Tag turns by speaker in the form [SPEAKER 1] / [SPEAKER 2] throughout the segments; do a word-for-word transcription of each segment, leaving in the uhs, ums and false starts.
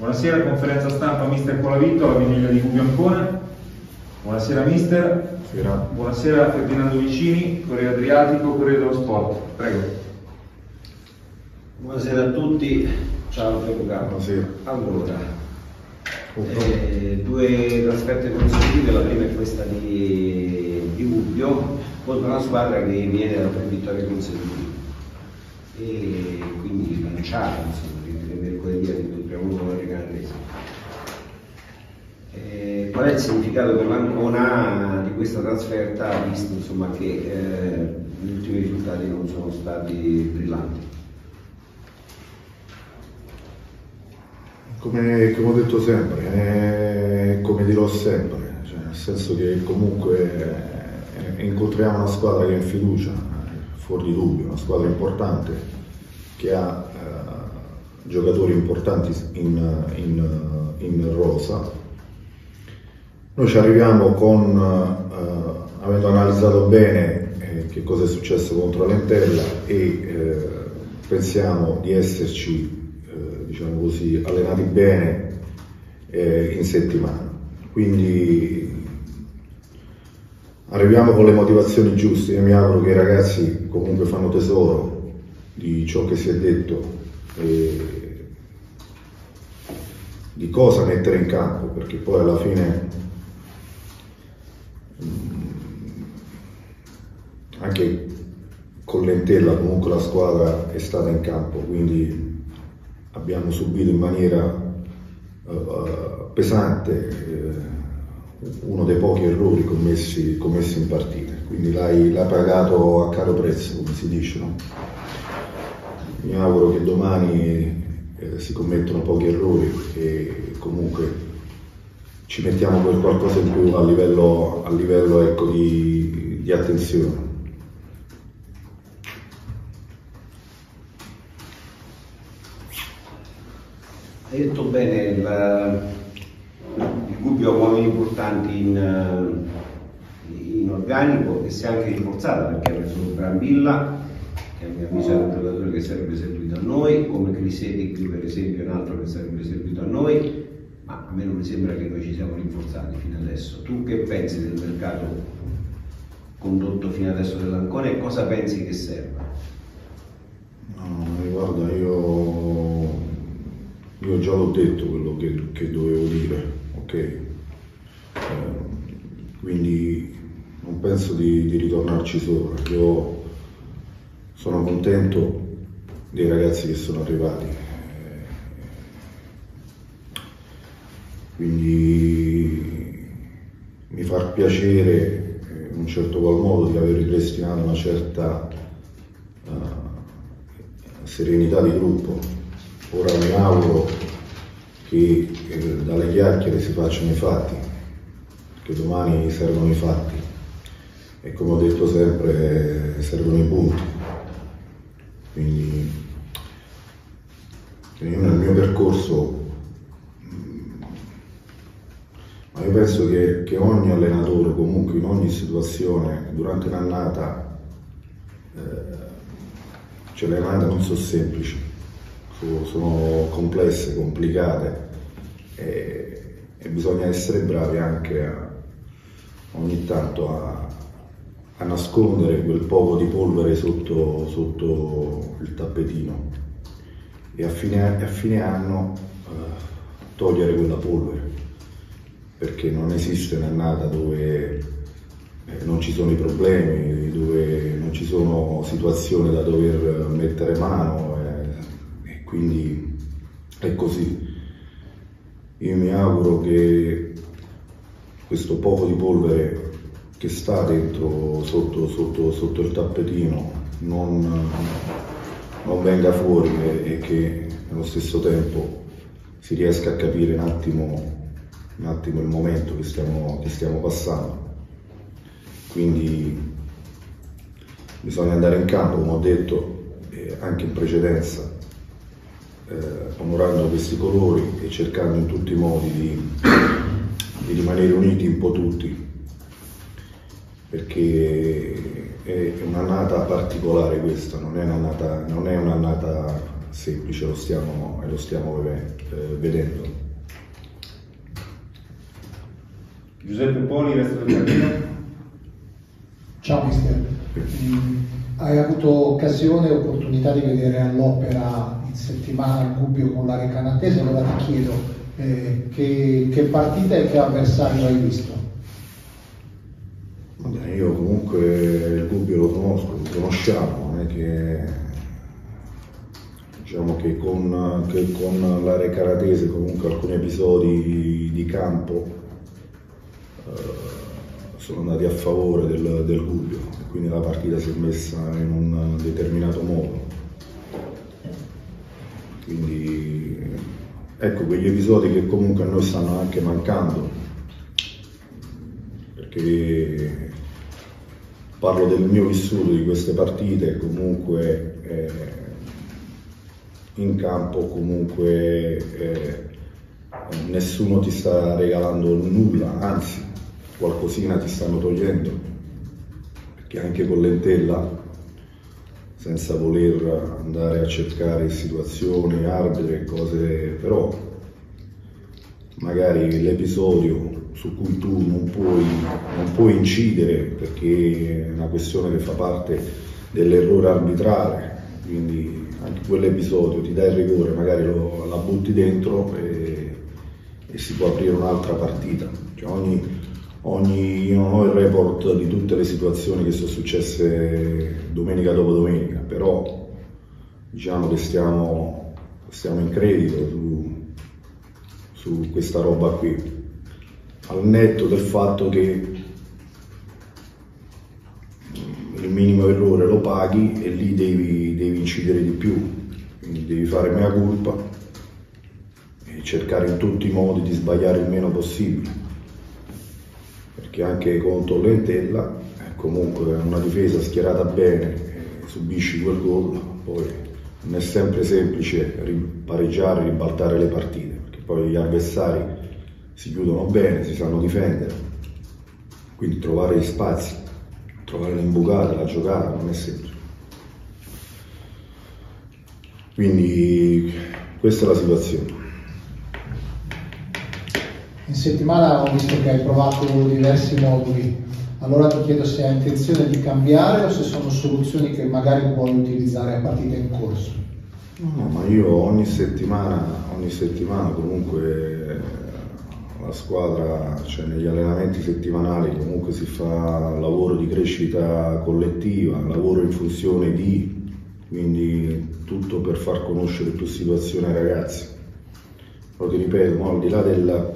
[SPEAKER 1] Buonasera, conferenza stampa mister Colavito, la Vignelia di Gubbio Ancona. Buonasera mister.
[SPEAKER 2] Buonasera.
[SPEAKER 1] Buonasera Ferdinando Vicini, Corriere Adriatico, Corriere dello Sport. Prego.
[SPEAKER 3] Buonasera a tutti, ciao Gianluca.
[SPEAKER 2] Buonasera.
[SPEAKER 3] Allora, eh, due trasferte consecutive, la prima è questa di, di Gubbio contro una squadra che viene da tre vittorie consecutive e quindi lanciata, insomma, le mercoledì ha vinto il primo con le Canarese. Eh, qual è il significato per l'Ancona di questa trasferta, visto insomma, che eh, gli ultimi risultati non sono stati brillanti?
[SPEAKER 2] Come, come ho detto sempre, eh, come dirò sempre, cioè nel senso che comunque eh, incontriamo una squadra che è in fiducia, eh, fuori di dubbio, una squadra importante che ha eh, giocatori importanti in, in, in rosa. Noi ci arriviamo con, eh, avendo analizzato bene eh, che cosa è successo contro l'Entella e eh, pensiamo di esserci diciamo così, allenati bene eh, in settimana. Quindi arriviamo con le motivazioni giuste. Io mi auguro che i ragazzi comunque fanno tesoro di ciò che si è detto e di cosa mettere in campo, perché poi alla fine anche con l'Entella comunque la squadra è stata in campo, quindi abbiamo subito in maniera uh, pesante uh, uno dei pochi errori commessi, commessi in partita, quindi l'hai pagato a caro prezzo, come si dice, no? Mi auguro che domani eh, si commettano pochi errori e comunque ci mettiamo per qualcosa in più a livello, a livello ecco, di, di attenzione.
[SPEAKER 3] Hai detto bene, il, il Gubbio ha uomini importanti in, in organico e si è anche rinforzata perché ha preso Brambilla, che a mio avviso è un giocatore che sarebbe servito a noi, come Crisedi per esempio è un altro che sarebbe servito a noi, ma a me non mi sembra che noi ci siamo rinforzati fino adesso. Tu che pensi del mercato condotto fino adesso dell'Ancona e cosa pensi che serva?
[SPEAKER 2] No, guarda, io... Io già l'ho detto quello che, che dovevo dire, ok? Eh, quindi non penso di, di ritornarci sopra. Io sono contento dei ragazzi che sono arrivati. Eh, quindi mi fa piacere eh, in un certo qual modo di aver ripristinato una certa uh, serenità di gruppo. Ora mi auguro che eh, dalle chiacchiere si facciano i fatti, che domani servono i fatti e come ho detto sempre eh, servono i punti. Quindi io nel mio percorso, ma io penso che, che ogni allenatore comunque in ogni situazione durante l'annata, eh, cioè le annate non sono semplici, sono complesse, complicate e, e bisogna essere bravi anche a, ogni tanto a, a nascondere quel poco di polvere sotto, sotto il tappetino e a fine, a fine anno uh, togliere quella polvere, perché non esiste un'annata dove eh, non ci sono i problemi, dove non ci sono situazioni da dover mettere mano. Quindi è così. Io mi auguro che questo poco di polvere che sta dentro, sotto, sotto, sotto il tappetino, non, non venga fuori e, e che nello stesso tempo si riesca a capire un attimo, un attimo il momento che stiamo, che stiamo passando. Quindi bisogna andare in campo, come ho detto eh, anche in precedenza, Eh, onorando questi colori e cercando in tutti i modi di, di rimanere uniti un po' tutti, perché è, è un'annata particolare questa, non è un'annata, non è un'annata semplice, lo stiamo, e lo stiamo vedendo.
[SPEAKER 1] Giuseppe Poli, resto del partito.
[SPEAKER 4] Ciao mister, mm, hai avuto occasione e opportunità di vedere all'opera in settimana il Gubbio con la Recanatese, allora ti chiedo eh, che, che partita e che avversario hai visto?
[SPEAKER 2] Vabbè, io comunque il Gubbio lo conosco, lo conosciamo, non è che diciamo che con, che con la Recanatese comunque alcuni episodi di campo eh, sono andati a favore del, del Gubbio e quindi la partita si è messa in un determinato modo. Quindi ecco quegli episodi che comunque a noi stanno anche mancando, perché parlo del mio vissuto di queste partite, comunque eh, in campo comunque eh, nessuno ti sta regalando nulla, anzi qualcosina ti stanno togliendo, perché anche con l'Entella, senza voler andare a cercare situazioni, arbitri e cose, però magari l'episodio su cui tu non puoi, non puoi incidere perché è una questione che fa parte dell'errore arbitrale, quindi anche quell'episodio ti dà il rigore, magari lo, la butti dentro e, e si può aprire un'altra partita. Cioè ogni, ogni, io non ho il report di tutte le situazioni che sono successe domenica dopo domenica, però diciamo che stiamo, stiamo in credito su, su questa roba qui, al netto del fatto che il minimo errore lo paghi e lì devi, devi incidere di più, quindi devi fare mea culpa e cercare in tutti i modi di sbagliare il meno possibile, perché anche contro l'Entella è comunque una difesa schierata bene e subisci quel gol, poi non è sempre semplice pareggiare, ribaltare le partite, perché poi gli avversari si chiudono bene, si sanno difendere, quindi trovare gli spazi, trovare le imbucate, la giocata non è semplice. Quindi questa è la situazione.
[SPEAKER 4] In settimana ho visto che hai provato diversi moduli, allora ti chiedo se hai intenzione di cambiare o se sono soluzioni che magari puoi utilizzare a partita in corso.
[SPEAKER 2] No, ma io ogni settimana, ogni settimana comunque la squadra, cioè negli allenamenti settimanali comunque si fa lavoro di crescita collettiva, lavoro in funzione di, quindi tutto per far conoscere più situazioni ai ragazzi. Però ti ripeto, no, al di là del,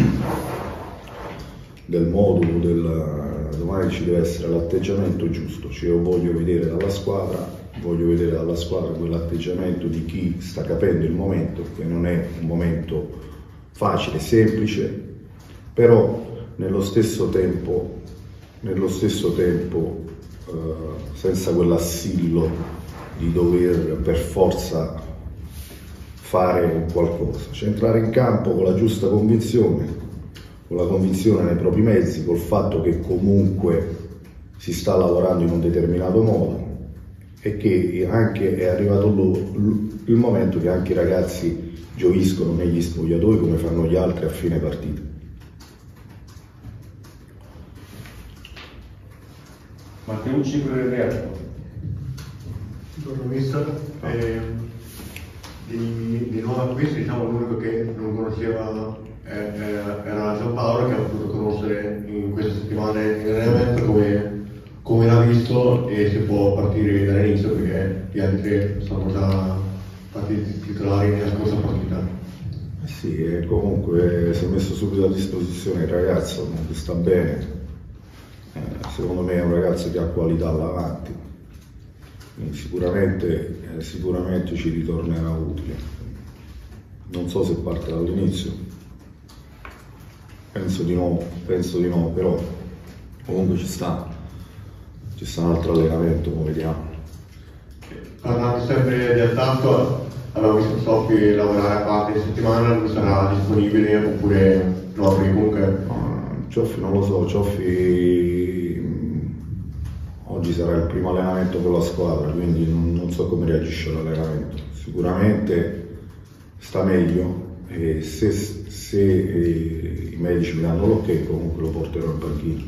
[SPEAKER 2] del modulo, del, domani ci deve essere l'atteggiamento giusto, cioè io voglio vedere dalla squadra, voglio vedere dalla squadra quell'atteggiamento di chi sta capendo il momento, che non è un momento facile, semplice, però nello stesso tempo, nello stesso tempo eh, senza quell'assillo di dover per forza fare qualcosa, cioè entrare in campo con la giusta convinzione, con la convinzione nei propri mezzi, col fatto che comunque si sta lavorando in un determinato modo e che anche è arrivato il momento che anche i ragazzi gioiscono negli spogliatoi come fanno gli altri a fine partita.
[SPEAKER 1] Matteucci per il Real.
[SPEAKER 5] Buongiorno mister, eh, di, di nuovo acquisto, diciamo l'unico che non conosceva eh, era Giampaolo, che ha potuto conoscere in queste settimane in allenamento come, come l'ha visto e si può partire dall'inizio perché gli altri sono già stati titolari nella scorsa partita.
[SPEAKER 2] Sì, e comunque si è messo subito a disposizione il ragazzo, che sta bene, eh, secondo me è un ragazzo che ha qualità là avanti, quindi sicuramente, eh, sicuramente ci ritornerà utile. Non so se parte dall'inizio, penso di no, penso di no, però comunque ci sta, ci sta un altro allenamento, come vediamo.
[SPEAKER 5] Parlando sempre di attacco, abbiamo visto Soffi lavorare a parte di settimana, non sarà disponibile oppure no, perché comunque...
[SPEAKER 2] Cioffi non lo so, Cioffi oggi sarà il primo allenamento con la squadra, quindi non, non so come reagisce all'allenamento. Sicuramente sta meglio e se, se eh, i medici mi danno l'ok comunque lo porterò in panchina.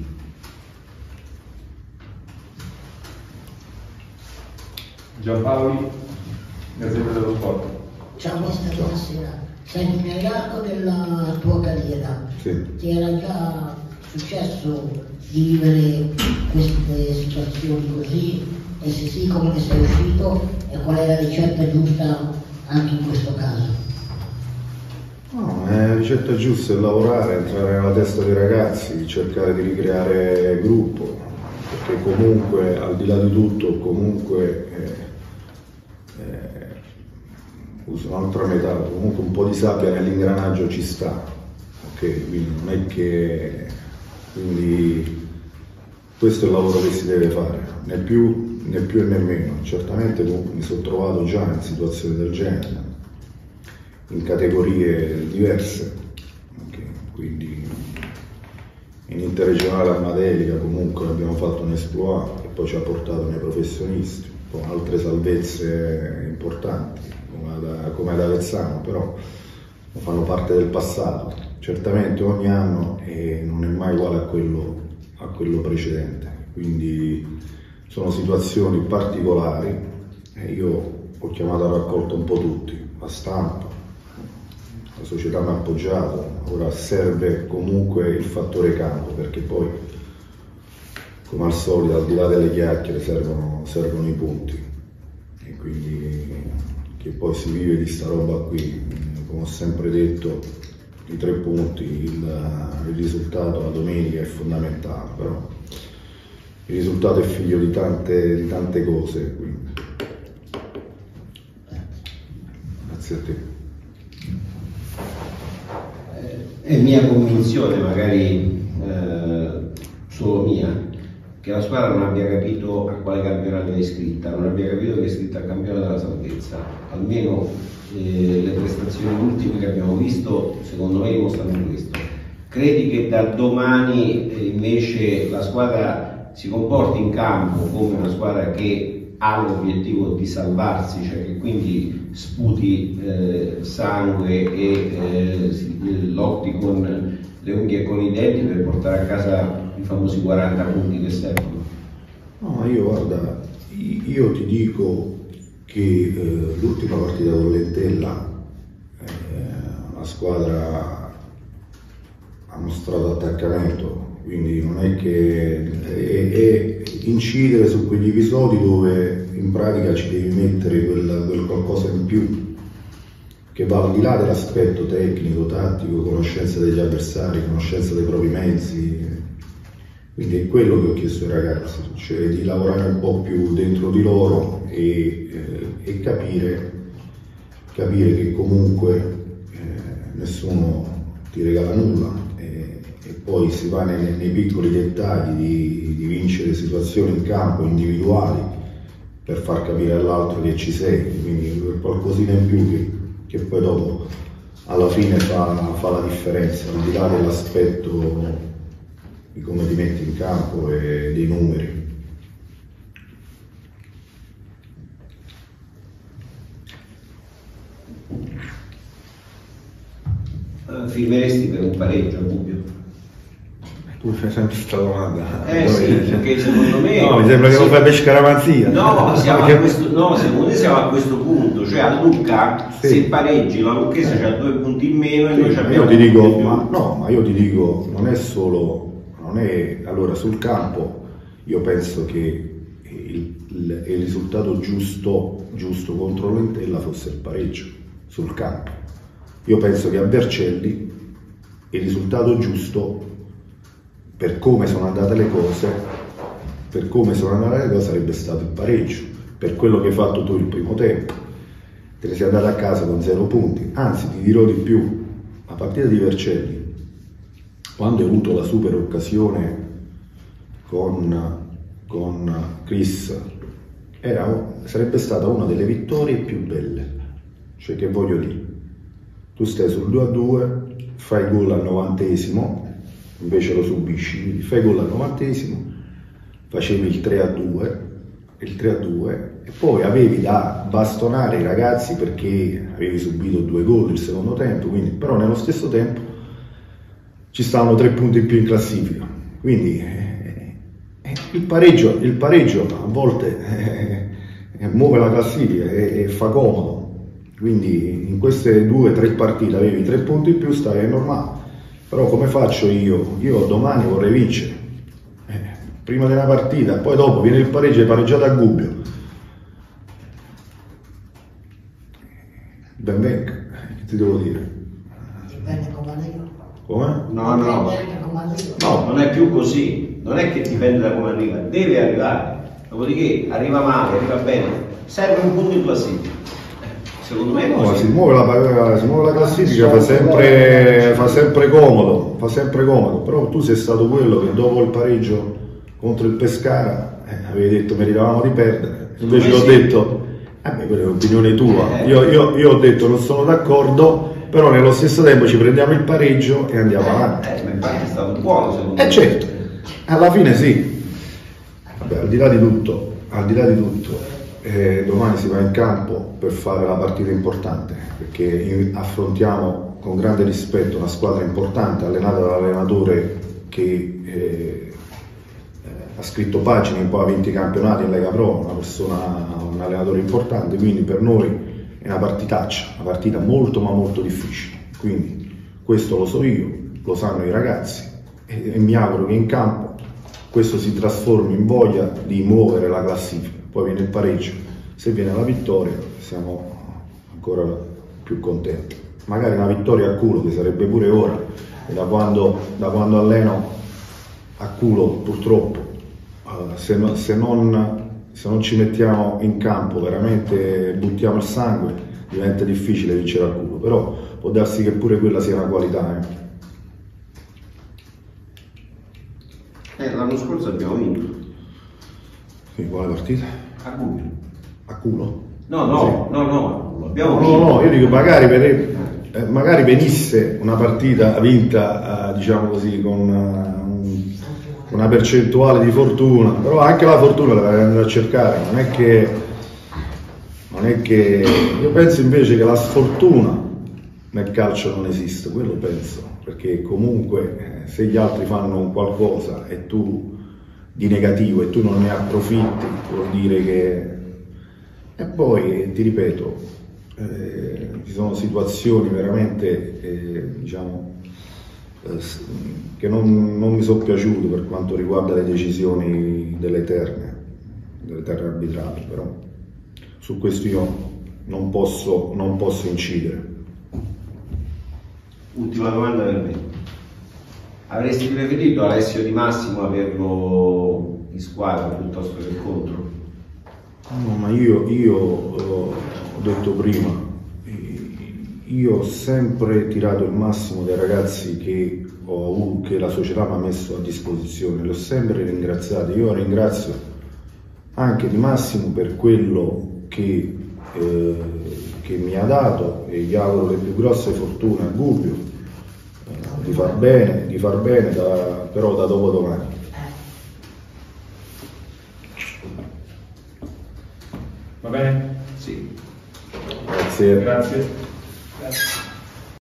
[SPEAKER 1] Giampaoli, Gazzetta dello Sport.
[SPEAKER 6] Ciao mister, buonasera. Senti, nell'arco della tua carriera
[SPEAKER 2] Sì.
[SPEAKER 6] ti era già successo di vivere queste situazioni così? E se sì, come ne sei uscito e qual è la ricetta giusta anche in questo caso?
[SPEAKER 2] No, la ricetta giusta è lavorare, entrare nella testa dei ragazzi, cercare di ricreare gruppo, perché comunque al di là di tutto, comunque eh, eh, uso un'altra metà, comunque un po' di sabbia nell'ingranaggio ci sta, ok? Quindi non è che... quindi questo è il lavoro che si deve fare, né più né più e né meno. Certamente comunque mi sono trovato già in situazioni del genere, in categorie diverse, okay. Quindi in interregionale Armadelica comunque abbiamo fatto un esploit che poi ci ha portato nei professionisti, con altre salvezze importanti come ad, come ad Avezzano, però fanno parte del passato. Certamente ogni anno eh, non è mai uguale a quello, a quello precedente, quindi sono situazioni particolari e io ho chiamato a raccolta un po' tutti, la stampa, la società mi ha appoggiato, ora serve comunque il fattore campo, perché poi come al solito al di là delle chiacchiere servono, servono i punti e quindi che poi si vive di sta roba qui, come ho sempre detto, i tre punti, il, il risultato la domenica è fondamentale, però il risultato è figlio di tante, di tante cose, quindi grazie a te.
[SPEAKER 3] È mia convinzione, magari eh, solo mia, che la squadra non abbia capito a quale campionato è iscritta, non abbia capito che è iscritta al campionato della salvezza. Almeno eh, le prestazioni ultime che abbiamo visto, secondo me, dimostrano questo. Credi che da domani eh, invece la squadra si comporti in campo come una squadra che ha l'obiettivo di salvarsi, cioè che quindi sputi eh, sangue e eh, lotti con le unghie e con i denti per portare a casa i famosi quaranta punti che servono?
[SPEAKER 2] No, io guarda, io ti dico che eh, l'ultima partita con Lentella eh, la squadra ha mostrato attaccamento, quindi non è che è, è incidere su quegli episodi dove in pratica ci devi mettere quel, quel qualcosa in più che va al di là dell'aspetto tecnico, tattico, conoscenza degli avversari, conoscenza dei propri mezzi. Quindi è quello che ho chiesto ai ragazzi, cioè di lavorare un po' più dentro di loro e, eh, e capire, capire che comunque eh, nessuno ti regala nulla e, e poi si va nei, nei piccoli dettagli di, di vincere situazioni in campo individuali per far capire all'altro che ci sei, quindi qualcosina in più che, che poi dopo alla fine fa, fa la differenza, al di là dell'aspetto di come ti metti in campo e dei numeri.
[SPEAKER 3] Firmeresti per un pareggio a Gubbio?
[SPEAKER 2] Tu fai sempre questa domanda.
[SPEAKER 3] Eh sì, perché secondo me...
[SPEAKER 2] No, mi sembra che
[SPEAKER 3] sì.
[SPEAKER 2] non fai per scaramanzia.
[SPEAKER 3] No, siamo
[SPEAKER 2] Perché...
[SPEAKER 3] a questo, no, secondo me siamo a questo punto, cioè a Lucca,
[SPEAKER 2] sì.
[SPEAKER 3] Se pareggi la Lucchese c'ha due punti in meno e
[SPEAKER 2] Sì,
[SPEAKER 3] noi
[SPEAKER 2] ma
[SPEAKER 3] abbiamo
[SPEAKER 2] io ti dico,
[SPEAKER 3] punti in più.
[SPEAKER 2] ma no, ma io ti dico, non è solo, non è, allora sul campo io penso che il, il, il risultato giusto, giusto contro Lentella fosse il pareggio sul campo. Io penso che a Vercelli il risultato giusto, per come sono andate le cose, per come sono andate le cose sarebbe stato il pareggio, per quello che hai fatto tu il primo tempo. Te ne sei andato a casa con zero punti, anzi ti dirò di più, la partita di Vercelli, quando hai avuto la super occasione con, con Chris, era, sarebbe stata una delle vittorie più belle, cioè che voglio dire, tu stai sul due a due, fai gol al novantesimo, invece lo subisci, quindi fai gol al novantesimo, facevi il tre a due, il tre a due e poi avevi da bastonare i ragazzi perché avevi subito due gol il secondo tempo, quindi, però nello stesso tempo ci stavano tre punti in più in classifica, quindi eh, eh, il, pareggio, il pareggio a volte eh, eh, muove la classifica e, e fa comodo, quindi in queste due o tre partite avevi tre punti in più, stavi normale, però come faccio io? Io domani vorrei vincere, eh, prima della partita, poi dopo viene il pareggio e pareggiato a Gubbio, ben venga, che ti devo dire?
[SPEAKER 6] Dipende come arriva.
[SPEAKER 2] Come?
[SPEAKER 3] No, no, no, non è più così, non è che dipende da come arriva, deve arrivare, dopodiché arriva male, arriva bene, serve un punto in classifica. Secondo me è
[SPEAKER 2] No,
[SPEAKER 3] così.
[SPEAKER 2] si muove la, si muove la classifica, fa sempre, fa sempre comodo, fa sempre comodo, però tu sei stato quello che dopo il pareggio contro il Pescara eh, avevi detto meritavamo di perdere, invece l'ho detto, eh beh, quella è l'opinione tua, io, io, io ho detto non sono d'accordo, però nello stesso tempo ci prendiamo il pareggio e andiamo avanti.
[SPEAKER 3] Eh, ma infatti è stato buono secondo me.
[SPEAKER 2] Eh certo, alla fine sì. Vabbè, al di là di tutto, al di là di tutto, eh, domani si va in campo per fare la partita importante, perché in- affrontiamo con grande rispetto una squadra importante, allenata dall'allenatore che eh, eh, ha scritto pagine, poi ha vinto i campionati in Lega Pro, una persona, un allenatore importante, quindi per noi è una partitaccia, una partita molto ma molto difficile, quindi questo lo so io, lo sanno i ragazzi e, e mi auguro che in campo questo si trasformi in voglia di muovere la classifica, poi viene il pareggio, se viene la vittoria siamo ancora più contenti, magari una vittoria a culo che sarebbe pure ora, e da quando, da quando alleno a culo purtroppo, uh, se, no, se non se non ci mettiamo in campo, veramente buttiamo il sangue, diventa difficile vincere al culo, però può darsi che pure quella sia una qualità. Eh.
[SPEAKER 3] Eh, l'anno scorso abbiamo vinto.
[SPEAKER 2] Quindi quale partita?
[SPEAKER 3] A Gubbio.
[SPEAKER 2] A culo?
[SPEAKER 3] No, no, no, no, abbiamo
[SPEAKER 2] No,
[SPEAKER 3] vinto.
[SPEAKER 2] no, no, io dico magari, per, eh, magari venisse una partita vinta, eh, diciamo così, con uh, una percentuale di fortuna, però anche la fortuna la devi andare a cercare, non è che, non è che, io penso invece che la sfortuna nel calcio non esiste, quello penso, perché comunque eh, se gli altri fanno un qualcosa e tu di negativo e tu non ne approfitti, vuol dire che... E poi ti ripeto, eh, ci sono situazioni veramente, eh, diciamo, eh, che non, non mi sono piaciute per quanto riguarda le decisioni delle terre, delle terre arbitrali, però su questo io non posso, non posso incidere.
[SPEAKER 3] Ultima domanda per me. Avresti preferito Alessio Di Massimo averlo in squadra piuttosto che contro?
[SPEAKER 2] No, ma io, io ho detto prima, io ho sempre tirato il massimo dai ragazzi che, ho avuto, che la società mi ha messo a disposizione, li ho sempre ringraziati. Io ringrazio anche Di Massimo per quello che, eh, che mi ha dato e gli auguro le più grosse fortune a Gubbio, eh, di far bene, di far bene da, però da dopodomani.
[SPEAKER 1] Va bene?
[SPEAKER 3] Sì.
[SPEAKER 2] Grazie.
[SPEAKER 1] Grazie.